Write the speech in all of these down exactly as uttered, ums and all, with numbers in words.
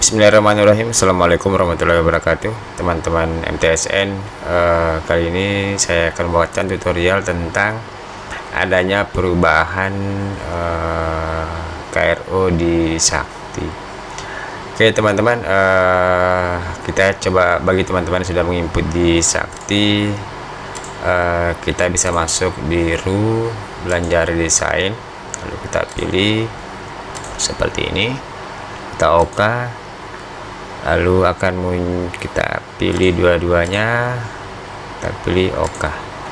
Bismillahirrahmanirrahim. Assalamualaikum warahmatullahi wabarakatuh, teman-teman M T S N. Uh, kali ini saya akan membuatkan tutorial tentang adanya perubahan uh, K R O di Sakti. Oke teman-teman, uh, kita coba bagi teman-teman yang sudah menginput di Sakti, uh, kita bisa masuk di R U belanja redesign, lalu kita pilih seperti ini, kita OK, lalu akan kita pilih dua-duanya, kita pilih OK.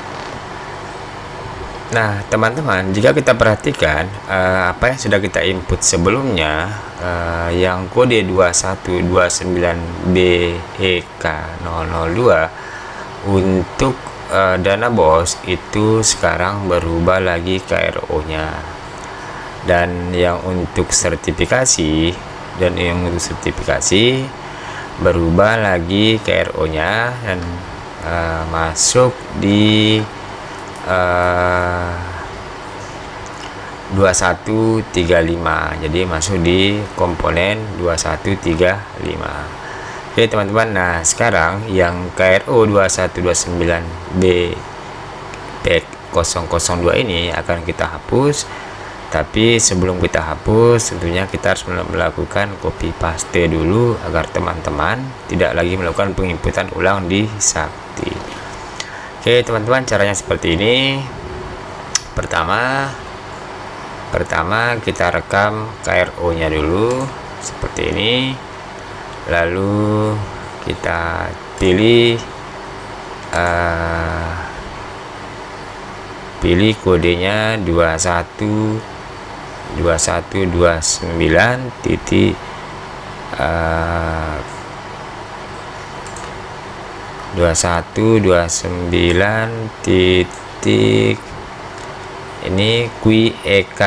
Nah teman-teman, jika kita perhatikan uh, apa yang sudah kita input sebelumnya, uh, yang kode dua satu dua sembilan B E K nol nol dua untuk uh, dana bos itu sekarang berubah lagi K R O nya, dan yang untuk sertifikasi dan yang untuk sertifikasi berubah lagi K R O nya dan uh, masuk di uh, dua satu tiga lima, jadi masuk di komponen dua satu tiga lima. Oke teman-teman, nah sekarang yang K R O dua satu dua sembilan B P nol nol dua ini akan kita hapus. Tapi sebelum kita hapus, tentunya kita harus melakukan copy paste dulu agar teman-teman tidak lagi melakukan penginputan ulang di Sakti. Oke teman-teman, caranya seperti ini. Pertama, pertama kita rekam K R O nya dulu seperti ini, lalu kita pilih uh, pilih kodenya dua satu dua satu dua sembilan titik uh, dua satu dua sembilan titik ini Q E K,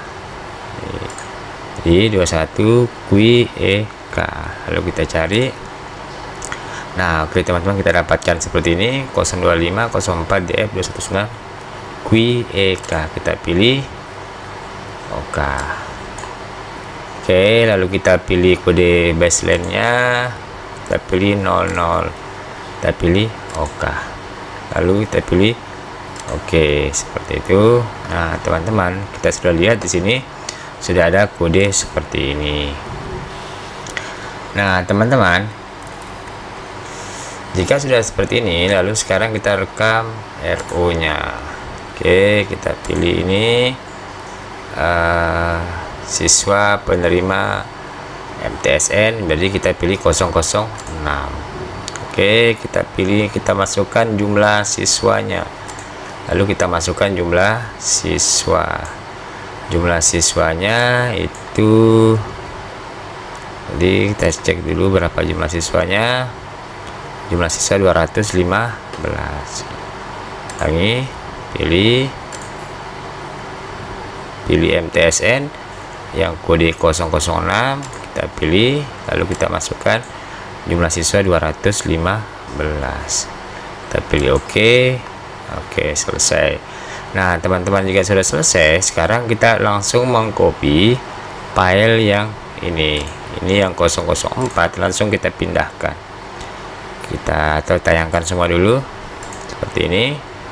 jadi dua puluh satu Q E K, lalu kita cari. Nah oke teman-teman, kita dapatkan seperti ini nol dua lima nol empat D F dua satu sembilan Q E K, kita pilih OK. Oke, lalu kita pilih kode baseline nya, kita pilih nol nol, kita pilih OK, lalu kita pilih OK, seperti itu. Nah teman-teman, kita sudah lihat di sini sudah ada kode seperti ini. Nah teman-teman, jika sudah seperti ini, lalu sekarang kita rekam R O nya. Oke, kita pilih ini uh, siswa penerima M T S N, jadi kita pilih nol nol enam. Oke, kita pilih, kita masukkan jumlah siswanya, lalu kita masukkan jumlah siswa. Jumlah siswanya itu, jadi kita cek dulu berapa jumlah siswanya. Jumlah siswa dua ratus lima belas. Lagi pilih pilih M T S N yang kode nol nol enam, kita pilih, lalu kita masukkan jumlah siswa dua ratus lima belas, kita pilih OK. Oke, selesai. Nah teman-teman, jika sudah selesai, sekarang kita langsung mengcopy file yang ini ini yang nol nol empat, langsung kita pindahkan. Kita atau tayangkan semua dulu seperti ini.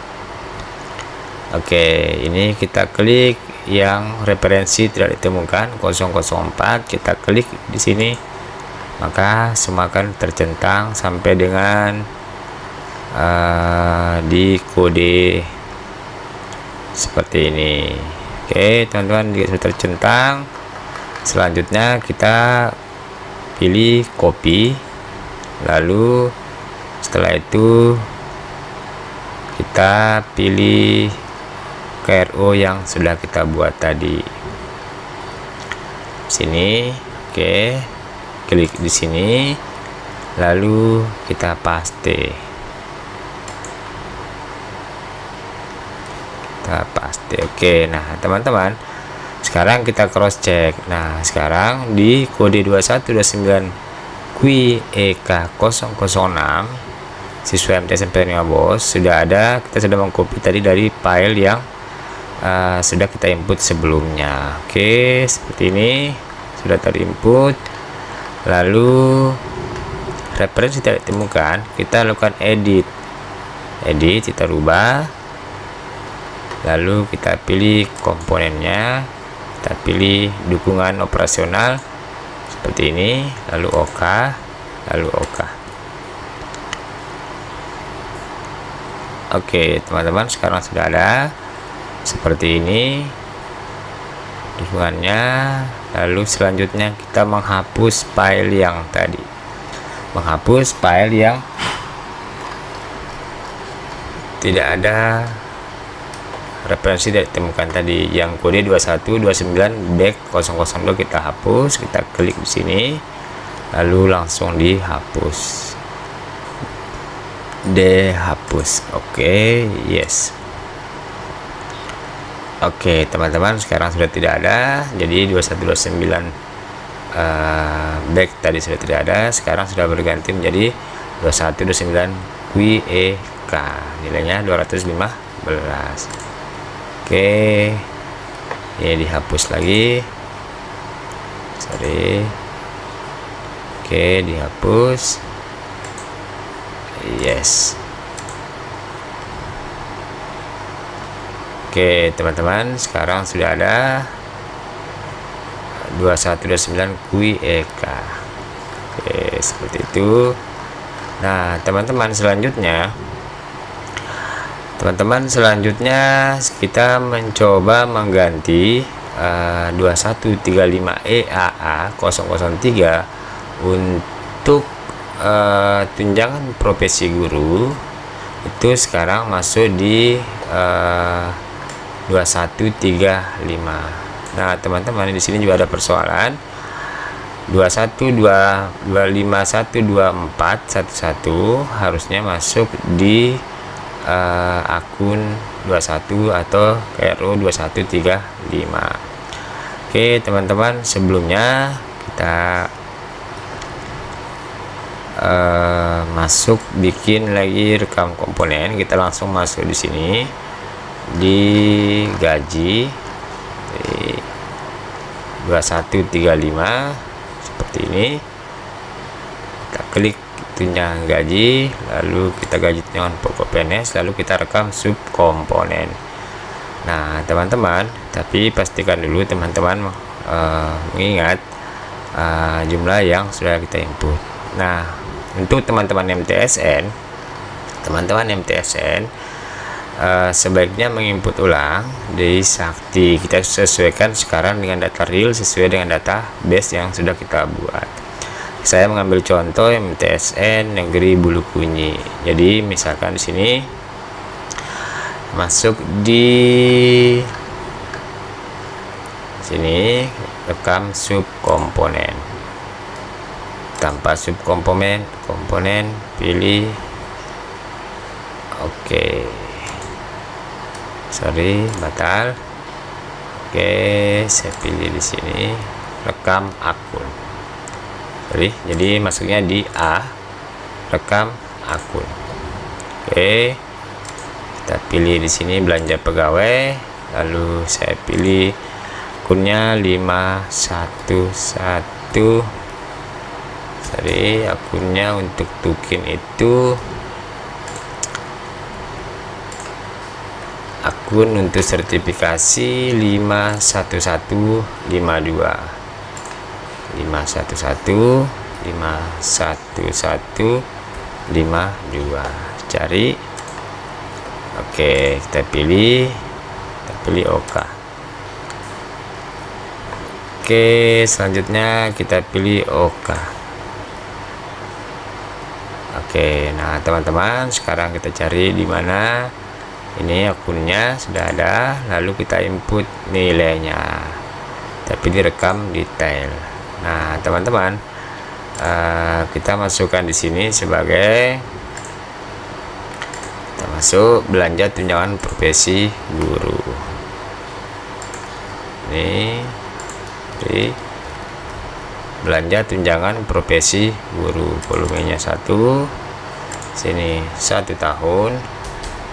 Oke, ini kita klik yang referensi tidak ditemukan nol nol empat, kita klik di sini, maka semua akan tercentang sampai dengan uh, di kode seperti ini. Oke teman-teman, jika sudah tercentang, selanjutnya kita pilih copy, lalu setelah itu kita pilih K R O yang sudah kita buat tadi sini. Oke, klik di sini, lalu kita paste, kita paste. Oke, nah teman-teman, sekarang kita cross check. Nah sekarang di kode dua satu dua sembilan Q E K nol nol enam siswa M T S N penerima bos sudah ada. Kita sudah mengcopy tadi dari file yang Uh, sudah kita input sebelumnya. Oke, seperti ini sudah terinput. lalu referensi tidak ditemukan, kita lakukan edit edit kita rubah, lalu kita pilih komponennya, kita pilih dukungan operasional seperti ini, lalu OK, lalu OK. Oke teman-teman, sekarang sudah ada seperti ini dukungannya. Lalu selanjutnya kita menghapus file yang tadi, menghapus file yang tidak ada referensi tidak ditemukan tadi, yang kode dua satu dua sembilan back nol nol dua. Kita hapus, kita klik di sini, lalu langsung dihapus, dihapus. Oke, yes. Oke teman-teman, sekarang sudah tidak ada. Jadi dua satu dua sembilan uh, back tadi sudah tidak ada, sekarang sudah berganti menjadi dua satu dua sembilan Q E K, nilainya dua ratus lima belas. Oke, ini dihapus lagi, sorry. Oke, dihapus, yes. Oke teman-teman, sekarang sudah ada dua satu dua sembilan Q E K. Oke, seperti itu. Nah teman-teman, selanjutnya teman-teman selanjutnya kita mencoba mengganti uh, dua satu tiga lima E A A nol nol tiga untuk uh, tunjangan profesi guru. Itu sekarang masuk di uh, dua satu tiga lima. Nah teman-teman, di sini juga ada persoalan dua satu dua lima satu dua empat satu satu, harusnya masuk di uh, akun dua puluh satu atau K R O dua satu tiga lima. Oke teman-teman, sebelumnya kita uh, masuk bikin lagi rekam komponen. Kita langsung masuk di sini di gaji di dua satu tiga lima seperti ini. Kita klik tunjangan gaji, lalu kita gaji tunjangan pokok P N S, lalu kita rekam subkomponen. Nah teman-teman, tapi pastikan dulu teman-teman uh, mengingat uh, jumlah yang sudah kita input. Nah untuk teman-teman M T S N, teman-teman M T S N Uh, sebaiknya menginput ulang dari Sakti. Kita sesuaikan sekarang dengan data real sesuai dengan data base yang sudah kita buat. Saya mengambil contoh M T S N Negeri Bulukunyi. Jadi misalkan di sini masuk di sini rekam subkomponen. Tanpa subkomponen, komponen pilih oke. Okay. Sorry, batal. Oke, saya pilih di sini rekam akun. Sorry, jadi masuknya di A, rekam akun. Oke, kita pilih di sini belanja pegawai, lalu saya pilih akunnya lima satu satu. Sorry, akunnya untuk tukin itu akun untuk sertifikasi lima satu satu lima dua lima satu satu lima satu satu lima dua. Cari. Oke, kita pilih kita pilih OK. Oke, selanjutnya kita pilih OK. Oke, nah teman-teman, sekarang kita cari di mana ini akunnya sudah ada, lalu kita input nilainya, tapi direkam detail. Nah teman-teman, uh, kita masukkan di sini sebagai kita masuk belanja tunjangan profesi guru. Ini di belanja tunjangan profesi guru, volumenya satu, sini satu tahun.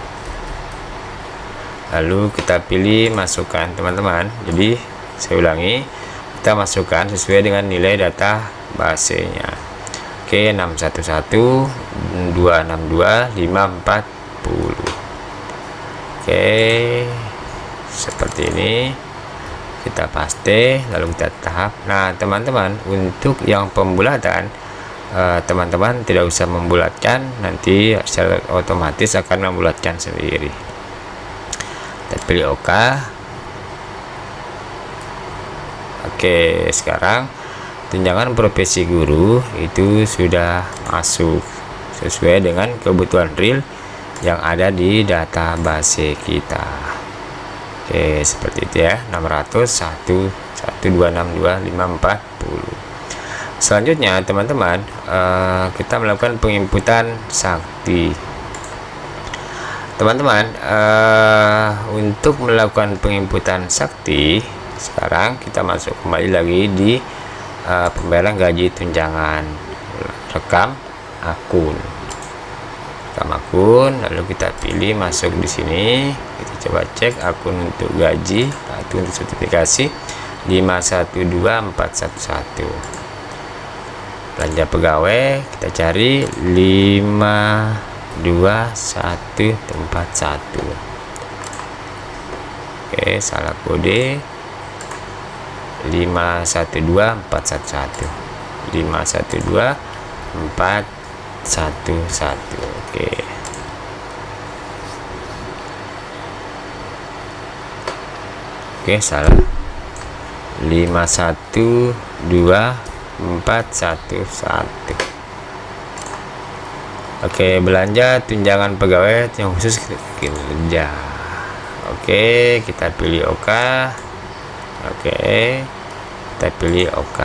Lalu kita pilih masukkan teman-teman. Jadi saya ulangi, kita masukkan sesuai dengan nilai data basenya. Oke, enam satu satu dua enam dua lima empat nol. Oke, seperti ini kita paste, lalu kita tahap. Nah teman-teman, untuk yang pembulatan teman-teman eh, tidak usah membulatkan, nanti secara otomatis akan membulatkan sendiri. Kita pilih OK. Oke, sekarang tunjangan profesi guru itu sudah masuk sesuai dengan kebutuhan real yang ada di database kita. Oke, seperti itu ya, enam ratus satu satu dua enam dua lima empat nol. Selanjutnya teman-teman, uh, kita melakukan penginputan sakti. Teman-teman, uh, untuk melakukan penginputan sakti, sekarang kita masuk kembali lagi di uh, pembayaran gaji tunjangan, rekam akun, rekam akun, lalu kita pilih masuk di sini. Kita coba cek akun untuk gaji atau untuk sertifikasi lima satu dua empat satu satu. Belanja pegawai kita cari lima dua satu empat satu. Oke, salah kode lima satu dua empat satu satu lima satu dua empat satu satu. Oke, oke salah, lima satu dua empat satu satu. Oke, belanja tunjangan pegawai yang khusus kinerja. Oke, kita pilih OK. Oke, kita pilih OK.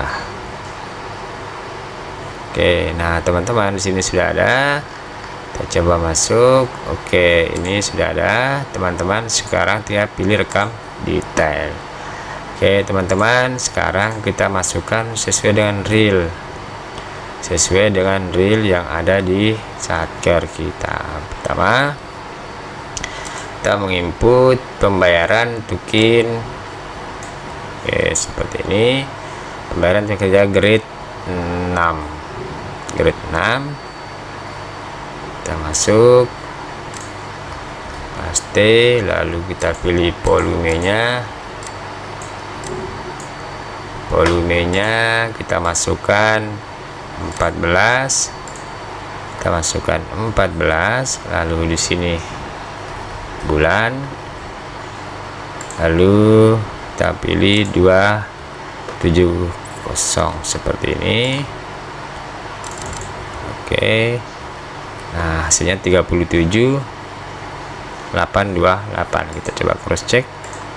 Oke, nah teman-teman, di sini sudah ada. Kita coba masuk. Oke, ini sudah ada teman-teman. Sekarang kita pilih rekam detail. Oke teman-teman, sekarang kita masukkan sesuai dengan real, sesuai dengan real yang ada di Satker kita. Pertama, kita menginput pembayaran tukin. Oke, seperti ini. Pembayaran kerja grade enam, grade enam. Kita masuk, paste, lalu kita pilih volumenya. Volumenya kita masukkan empat belas, kita masukkan empat belas, lalu di sini bulan, lalu kita pilih dua tujuh nol seperti ini. Oke, nah hasilnya tiga puluh tujuh delapan dua delapan. Kita coba cross check.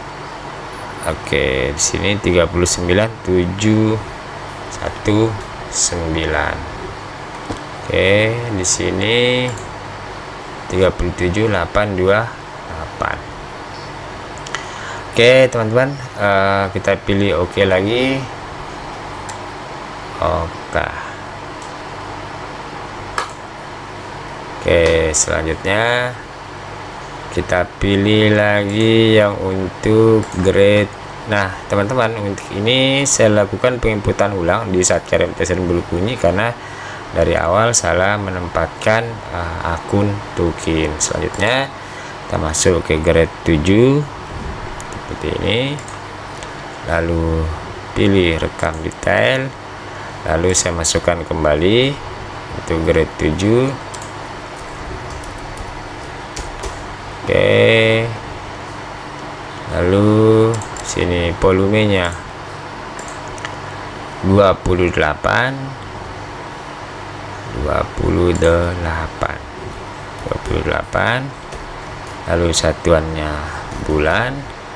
Oke, di sini tiga puluh sembilan tujuh satu sembilan. Oke, di sini tiga puluh tujuh delapan dua delapan. Oke, teman-teman, uh, kita pilih OK lagi. Oke. Oke, selanjutnya kita pilih lagi yang untuk grade. Nah teman-teman, untuk ini saya lakukan penginputan ulang di Satker M T S Bulu Kunyi karena dari awal salah menempatkan uh, akun tukin. Selanjutnya kita masuk ke grade tujuh seperti ini, lalu pilih rekam detail, lalu saya masukkan kembali untuk grade tujuh. Oke, lalu sini volumenya dua puluh delapan, dua puluh delapan, dua puluh delapan, lalu satuannya bulan,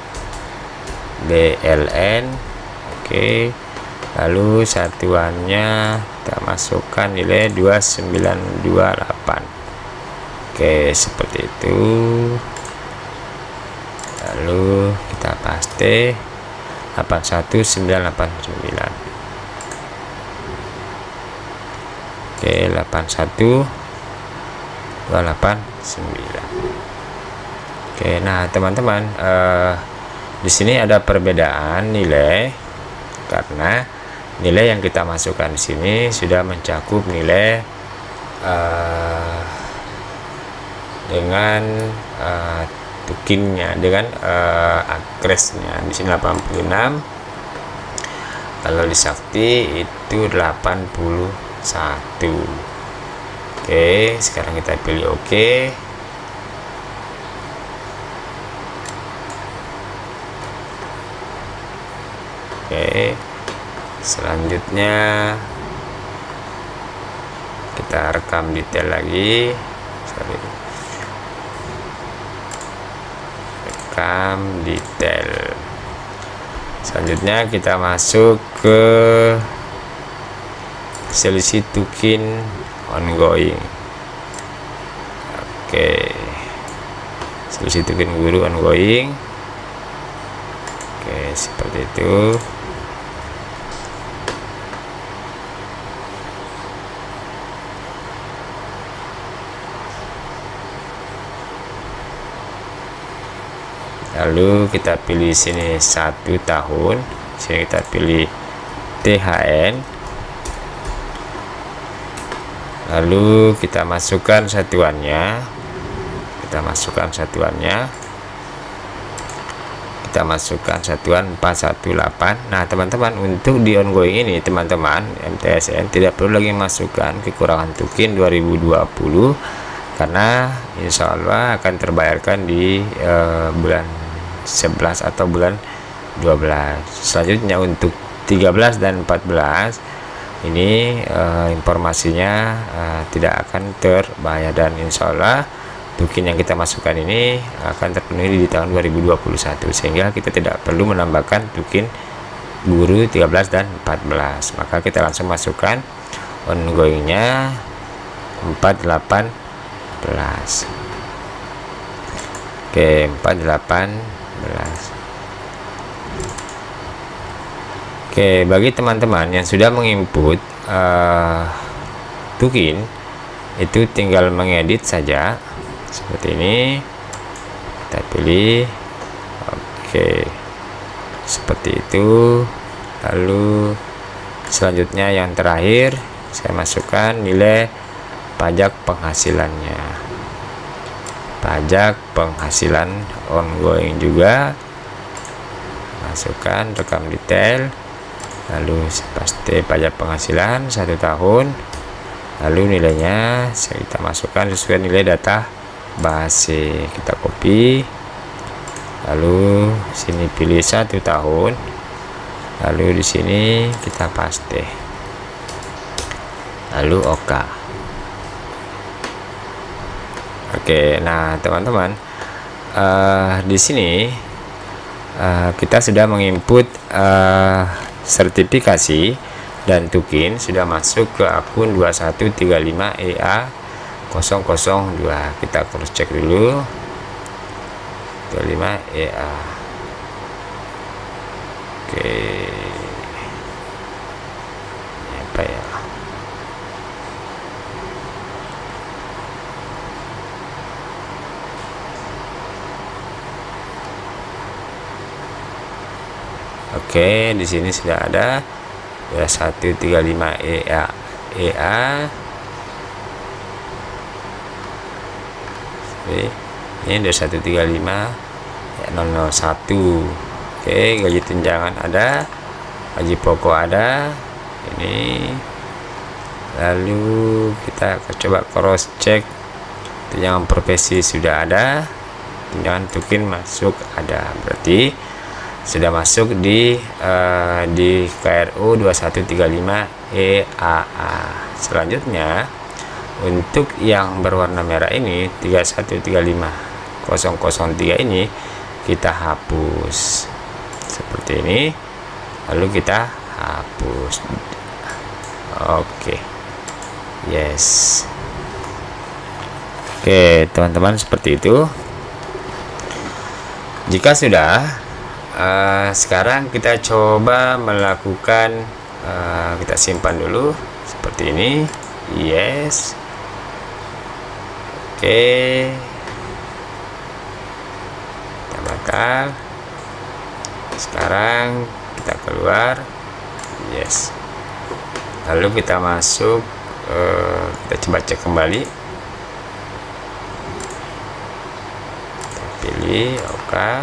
B L N. Oke, lalu satuannya kita masukkan nilai dua sembilan dua delapan. Oke, seperti itu. Lalu kita paste delapan satu sembilan delapan sembilan. Oke, delapan satu dua delapan sembilan. Oke, nah teman-teman, eh, di sini ada perbedaan nilai karena nilai yang kita masukkan di sini sudah mencakup nilai uh, dengan uh, tukinnya, dengan uh, akresnya. Di sini delapan puluh enam, kalau di Sakti itu delapan puluh satu. Oke, sekarang kita pilih oke. Oke, selanjutnya kita rekam detail lagi. Sorry. Rekam detail. Selanjutnya kita masuk ke selisih tukin ongoing. Oke, selisih tukin guru ongoing. Oke, seperti itu. Lalu kita pilih sini satu tahun, sini kita pilih T H N, lalu kita masukkan satuannya, kita masukkan satuannya, kita masukkan satuan empat satu delapan. Nah teman-teman, untuk di ongoing ini teman-teman M T S N tidak perlu lagi masukkan kekurangan tukin dua ribu dua puluh, karena insya Allah akan terbayarkan di uh, bulan sebelas atau bulan dua belas. Selanjutnya untuk tiga belas dan empat belas ini uh, informasinya uh, tidak akan terbayar, dan insya Allah tukin yang kita masukkan ini akan terpenuhi di tahun dua ribu dua puluh satu, sehingga kita tidak perlu menambahkan tukin guru tiga belas dan empat belas. Maka kita langsung masukkan ongoingnya empat delapan belas. Oke, empat delapan belas. Oke, bagi teman-teman yang sudah menginput uh, tukin, itu tinggal mengedit saja seperti ini. Kita pilih oke, seperti itu. Lalu selanjutnya yang terakhir saya masukkan nilai pajak penghasilannya, pajak penghasilan ongoing juga, masukkan rekam detail, lalu pasti pajak penghasilan satu tahun, lalu nilainya kita masukkan sesuai nilai data base. Kita copy, lalu sini pilih satu tahun, lalu di sini kita paste, lalu oke. Oke, nah teman-teman, uh, di sini uh, kita sudah menginput uh, sertifikasi dan tukin sudah masuk ke akun dua satu tiga lima E A nol nol dua. Kita cross check dulu, tiga lima E A. Oke, ini apa ya? Oke, di sini sudah ada dua satu tiga lima E A E A. Ini dua satu tiga lima nol nol satu. Oke, gaji tunjangan ada, gaji pokok ada. Ini lalu kita coba cross check, tunjangan profesi sudah ada, tunjangan tukin masuk ada, berarti sudah masuk di uh, di K R O dua satu tiga lima E A A. Selanjutnya untuk yang berwarna merah ini tiga satu tiga lima nol nol tiga ini kita hapus seperti ini, lalu kita hapus. Oke, yes. Oke teman-teman, seperti itu. Jika sudah, Uh, sekarang kita coba melakukan, uh, kita simpan dulu seperti ini. Yes. Oke, kita bakal. Sekarang kita keluar. Yes. lalu kita masuk, uh, kita coba cek kembali, kita pilih oke, okay.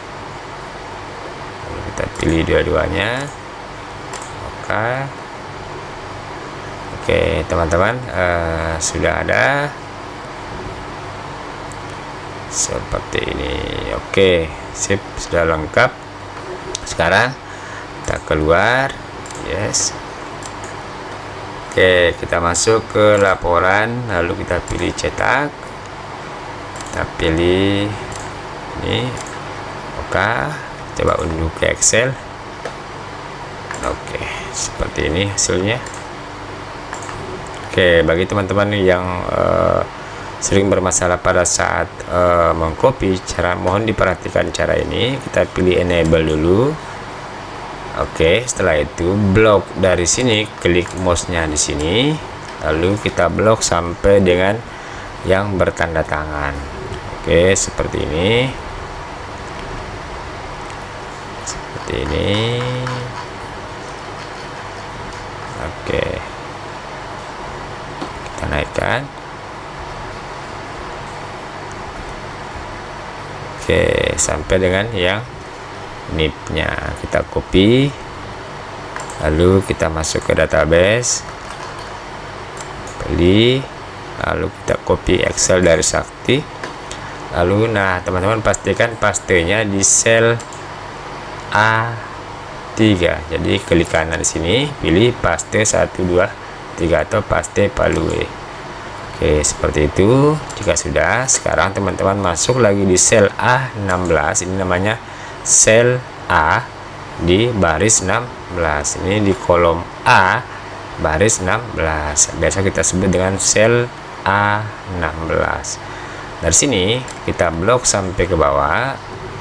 Lalu kita pilih dua-duanya, oke, okay. Oke okay, teman-teman, uh, sudah ada seperti ini. Oke, okay, sip, sudah lengkap. Sekarang kita keluar, yes. Oke, kita masuk ke laporan, lalu kita pilih cetak, kita pilih ini, oke, coba unduh ke Excel. Oke, seperti ini hasilnya. Oke, bagi teman-teman yang uh, sering bermasalah pada saat uh, mengcopy, cara mohon diperhatikan cara ini. Kita pilih enable dulu. Oke, setelah itu blok dari sini, klik mouse-nya di sini, lalu kita blok sampai dengan yang bertanda tangan. Oke, seperti ini. Seperti ini. Oke. Kita naikkan. Oke, sampai dengan yang nip-nya kita copy, lalu kita masuk ke database, pilih, lalu kita copy Excel dari Sakti, lalu nah teman-teman pastikan pastenya di sel A tiga, jadi klik kanan di sini, pilih paste satu dua tiga atau paste palue. Oke, seperti itu. Jika sudah, sekarang teman-teman masuk lagi di sel A enam belas, ini namanya sel A di baris enam belas, ini di kolom A baris enam belas, biasa kita sebut dengan sel A enam belas. Dari sini kita blok sampai ke bawah,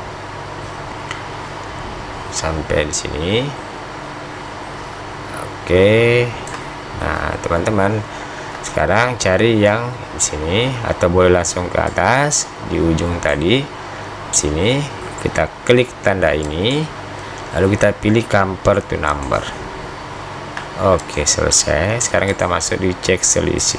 sampai di sini. Oke, nah teman-teman sekarang cari yang di sini, atau boleh langsung ke atas di ujung tadi sini. Kita klik tanda ini, lalu kita pilih compare to number. Oke, selesai. Sekarang kita masuk di cek selisih.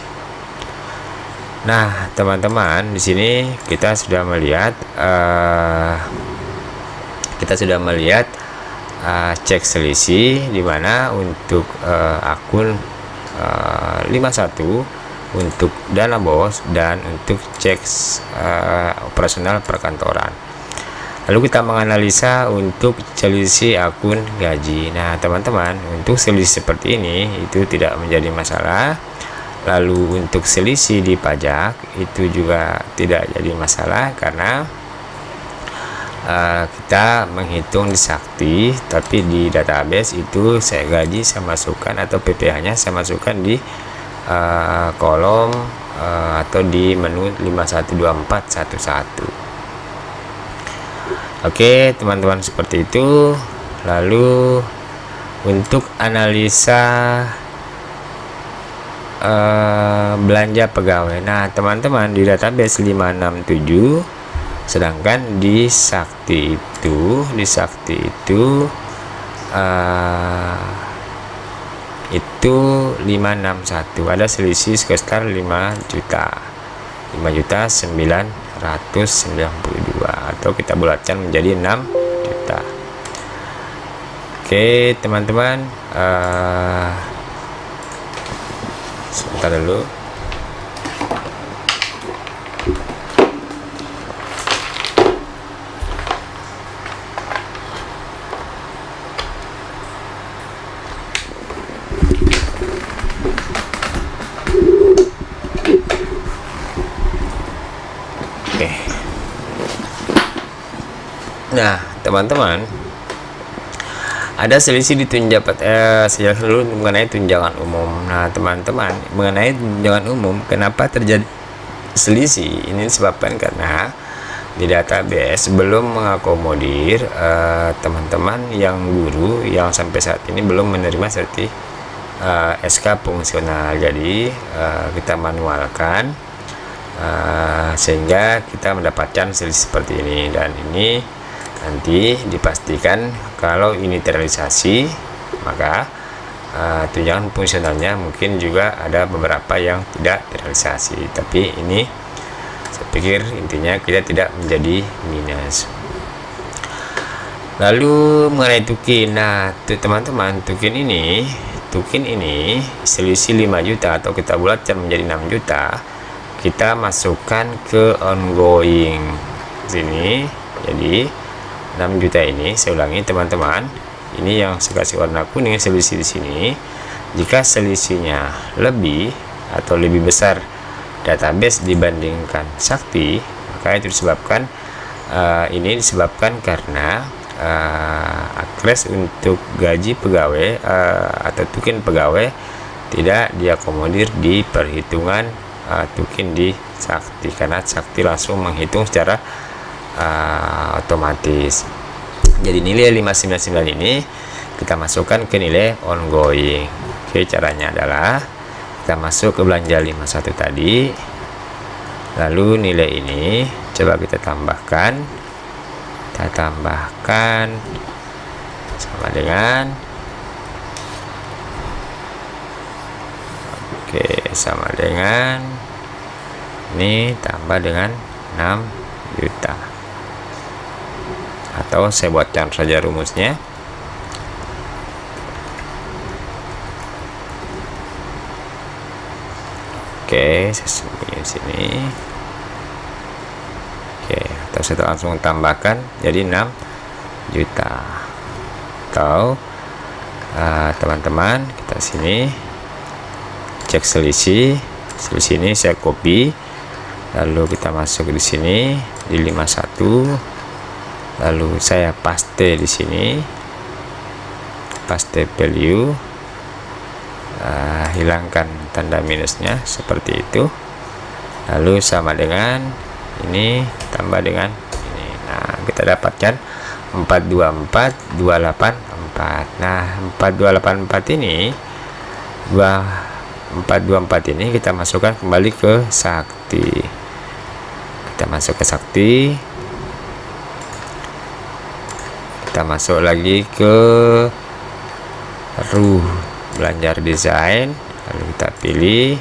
Nah teman-teman, di sini kita sudah melihat uh, kita sudah melihat uh, cek selisih, dimana untuk uh, akun uh, lima puluh satu untuk dana bos dan untuk cek uh, operasional perkantoran. Lalu kita menganalisa untuk selisih akun gaji. Nah teman-teman, untuk selisih seperti ini itu tidak menjadi masalah. Lalu untuk selisih di pajak itu juga tidak jadi masalah, karena uh, kita menghitung di Sakti, tapi di database itu saya gaji saya masukkan, atau P P H nya saya masukkan di uh, kolom uh, atau di menu lima satu dua empat satu satu. Oke teman-teman, seperti itu. Lalu untuk analisa uh, belanja pegawai, nah teman-teman di database lima enam tujuh, sedangkan di Sakti itu di Sakti itu uh, itu lima enam satu, ada selisih sekitar lima juta sembilan ratus sembilan puluh dua, atau kita bulatkan menjadi enam juta. Oke teman-teman, uh, sebentar dulu. Nah teman-teman, ada selisih di tunjangan eh, sejak dulu mengenai tunjangan umum. Nah teman-teman, mengenai tunjangan umum, kenapa terjadi selisih? Ini disebabkan karena di database belum mengakomodir teman-teman eh, yang guru yang sampai saat ini belum menerima serti eh, S K fungsional. Jadi eh, kita manualkan eh, sehingga kita mendapatkan selisih seperti ini, dan ini nanti dipastikan kalau ini terrealisasi, maka uh, tunjangan fungsionalnya mungkin juga ada beberapa yang tidak terrealisasi, tapi ini saya pikir intinya kita tidak menjadi minus. Lalu mengenai tukin, nah teman-teman, tukin ini tukin ini selisih lima juta atau kita bulatkan menjadi enam juta, kita masukkan ke ongoing sini. Jadi enam juta ini, saya ulangi teman-teman, ini yang saya kasih warna kuning selisih di sini. Jika selisihnya lebih atau lebih besar database dibandingkan Sakti, maka itu disebabkan uh, ini disebabkan karena uh, akres untuk gaji pegawai uh, atau tukin pegawai tidak diakomodir di perhitungan uh, tukin di Sakti, karena Sakti langsung menghitung secara uh, otomatis. Jadi nilai lima ratus sembilan puluh sembilan ini kita masukkan ke nilai ongoing. Oke, caranya adalah kita masuk ke belanja lima puluh satu tadi, lalu nilai ini coba kita tambahkan, kita tambahkan sama dengan, oke, sama dengan ini tambah dengan enam juta, atau saya buatkan saja rumusnya. Oke, saya sembunyiin sini. Oke, atau saya langsung tambahkan jadi enam juta. Atau teman-teman, uh, kita sini cek selisih. Selisih ini saya copy, lalu kita masuk di sini di lima puluh satu, lalu saya paste di sini, paste value. Uh, hilangkan tanda minusnya seperti itu, lalu sama dengan ini tambah dengan ini. Nah, kita dapatkan empat dua empat dua delapan empat. Nah, empat dua delapan empat ini empat dua empat ini kita masukkan kembali ke Sakti. Kita masuk ke Sakti, kita masuk lagi ke Ruh belanja desain, lalu kita pilih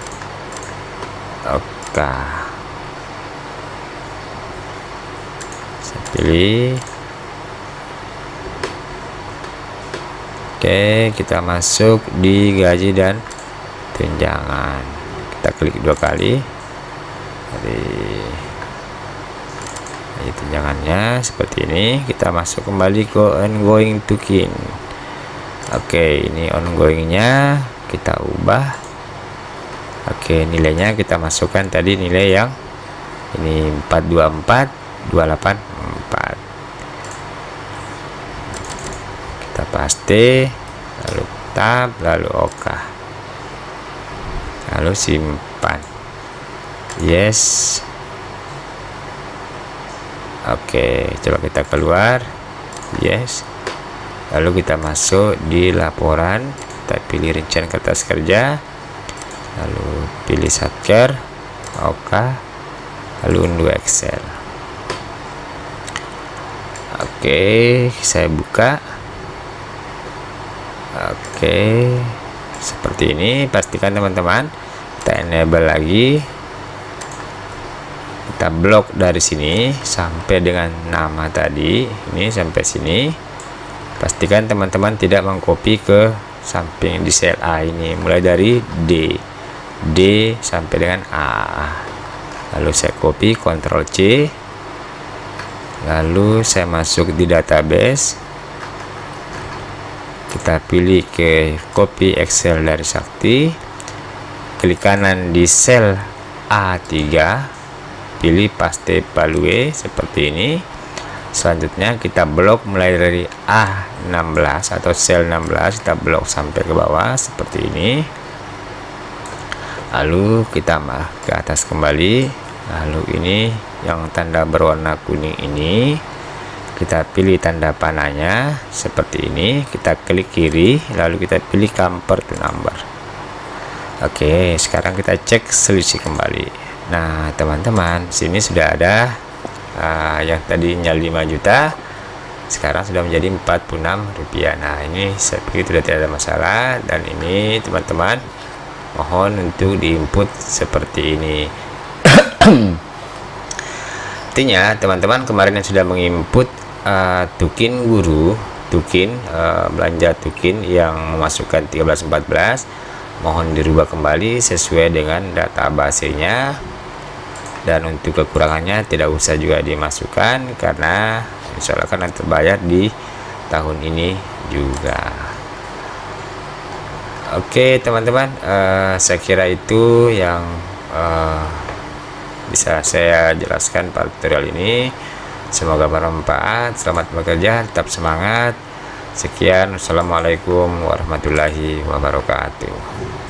oke, saya pilih oke, kita masuk di gaji dan tunjangan, kita klik dua kali dari gaji tunjangannya seperti ini. Kita masuk kembali ke ongoing tukin. Oke, ini ongoingnya kita ubah. Oke, nilainya kita masukkan tadi nilai yang ini empat dua empat dua delapan empat. Kita paste, lalu tab, lalu oke, lalu simpan. Yes. Oke, coba kita keluar. Yes. Lalu kita masuk di laporan, kita pilih rincian kertas kerja, lalu pilih satker, oke, lalu unduh Excel. Oke, saya buka. Oke, seperti ini. Pastikan teman-teman kita enable lagi, kita blok dari sini sampai dengan nama tadi, ini sampai sini. Pastikan teman-teman tidak mengcopy ke samping di sel A ini, mulai dari D D sampai dengan A. Lalu saya copy, Ctrl C, lalu saya masuk di database, kita pilih ke copy Excel dari Sakti, klik kanan di sel A tiga, pilih paste value seperti ini. Selanjutnya kita blok mulai dari A enam belas atau sel enam belas, kita blok sampai ke bawah seperti ini. Lalu kita ke atas kembali, lalu ini yang tanda berwarna kuning ini kita pilih tanda panahnya seperti ini, kita klik kiri, lalu kita pilih compare to number. Oke, sekarang kita cek selisih kembali. Nah teman-teman, sini sudah ada Uh, yang tadinya lima juta sekarang sudah menjadi empat puluh enam rupiah. Nah, ini saya pikir sudah tidak ada masalah, dan ini teman-teman mohon untuk diinput seperti ini. Artinya teman-teman kemarin yang sudah menginput uh, tukin guru, tukin uh, belanja tukin yang memasukkan tiga belas empat belas, mohon dirubah kembali sesuai dengan data basenya, dan untuk kekurangannya tidak usah juga dimasukkan karena insya Allah akan terbayar di tahun ini juga. Oke teman-teman, uh, saya kira itu yang uh, bisa saya jelaskan pada tutorial ini. Semoga bermanfaat. Selamat bekerja, tetap semangat. Sekian, wassalamualaikum warahmatullahi wabarakatuh.